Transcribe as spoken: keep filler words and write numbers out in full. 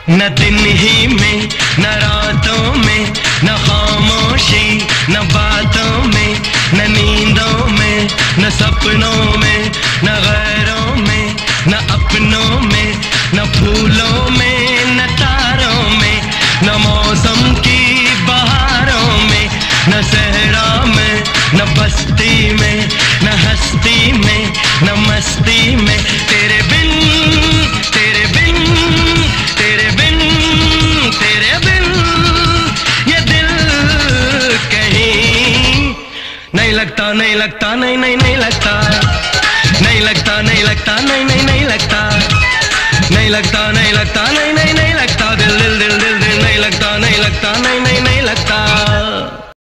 न दिन ही में न रातों में, न खामोशी न बातों में, न नींदों में न सपनों में, न गैरों में न अपनों में, न फूलों में न तारों में, न मौसम की बहारों में, न सहरा में न बस्ती में, न हस्ती में न मस्ती में। तेरे बिन तेरे बिन तेरे बिन तेरे बिन ये दिल कहीं नहीं लगता, नहीं लगता, नहीं नहीं नहीं लगता, नहीं लगता, नहीं लगता, नहीं नहीं नहीं लगता, नहीं लगता, नहीं लगता, नहीं